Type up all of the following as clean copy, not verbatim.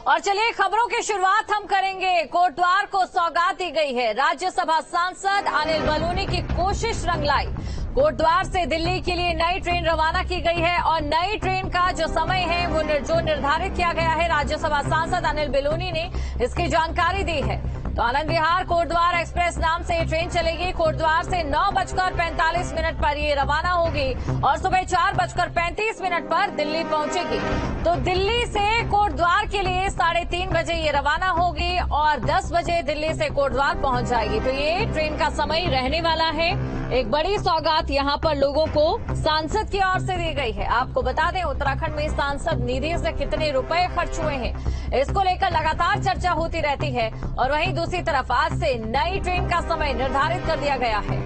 और चलिए खबरों की शुरुआत हम करेंगे। कोटद्वार को सौगात दी गई है। राज्यसभा सांसद अनिल बलूनी की कोशिश रंग लाई। कोटद्वार से दिल्ली के लिए नई ट्रेन रवाना की गई है और नई ट्रेन का जो समय है वो जो निर्धारित किया गया है, राज्यसभा सांसद अनिल बलूनी ने इसकी जानकारी दी है। तो आनंद विहार कोटद्वार एक्सप्रेस नाम से ये ट्रेन चलेगी। कोटद्वार से 9:45 पर ये रवाना होगी और सुबह 4:35 पर दिल्ली पहुंचेगी। तो दिल्ली से कोटद्वार के लिए 3:30 बजे ये रवाना होगी और 10 बजे दिल्ली से कोटद्वार पहुंच जाएगी। तो ये ट्रेन का समय रहने वाला है। एक बड़ी सौगात यहाँ पर लोगों को सांसद की ओर से दी गई है। आपको बता दें, उत्तराखंड में सांसद निधि से कितने रुपए खर्च हुए हैं, इसको लेकर लगातार चर्चा होती रहती है। और वहीं दूसरी तरफ आज से नई ट्रेन का समय निर्धारित कर दिया गया है।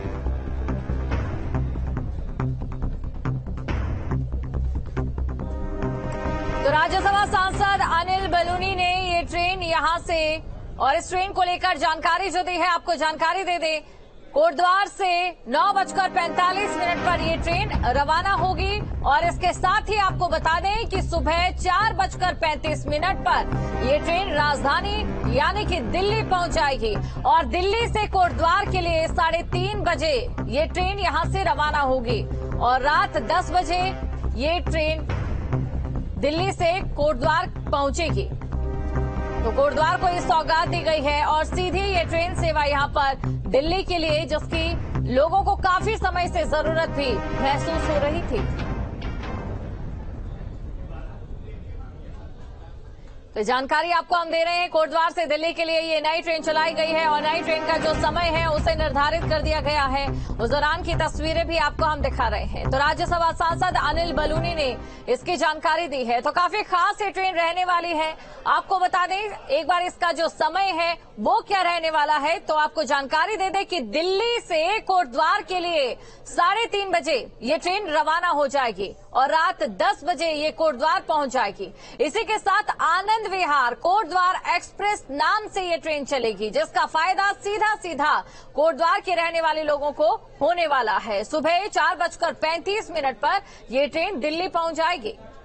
तो राज्यसभा सांसद अनिल बलूनी ने ये ट्रेन यहां से और इस ट्रेन को लेकर जानकारी जो दी है, आपको जानकारी दे दे। कोटद्वार से 9:45 पर ये ट्रेन रवाना होगी और इसके साथ ही आपको बता दें कि सुबह 4:35 पर ये ट्रेन राजधानी यानी कि दिल्ली पहुंच जाएगी और दिल्ली से कोटद्वार के लिए 3:30 बजे ये ट्रेन यहां से रवाना होगी और रात 10 बजे ये ट्रेन दिल्ली से कोटद्वार पहुंचेगी। तो कोटद्वार को इस सौगात दी गई है और सीधी ये ट्रेन सेवा यहां पर दिल्ली के लिए, जिसकी लोगों को काफी समय से जरूरत भी महसूस हो रही थी। तो जानकारी आपको हम दे रहे हैं। कोटद्वार से दिल्ली के लिए ये नई ट्रेन चलाई गई है और नई ट्रेन का जो समय है उसे निर्धारित कर दिया गया है। उस दौरान की तस्वीरें भी आपको हम दिखा रहे हैं। तो राज्यसभा सांसद अनिल बलूनी ने इसकी जानकारी दी है। तो काफी खास ये ट्रेन रहने वाली है। आपको बता दें एक बार इसका जो समय है वो क्या रहने वाला है, तो आपको जानकारी दे दें कि दिल्ली से कोटद्वार के लिए 3:30 बजे ये ट्रेन रवाना हो जाएगी और रात 10 बजे ये कोटद्वार पहुंच जाएगी। इसी के साथ आनंद विहार कोटद्वार एक्सप्रेस नाम से ये ट्रेन चलेगी, जिसका फायदा सीधा कोटद्वार के रहने वाले लोगों को होने वाला है। सुबह 4:35 पर ये ट्रेन दिल्ली पहुंच जाएगी।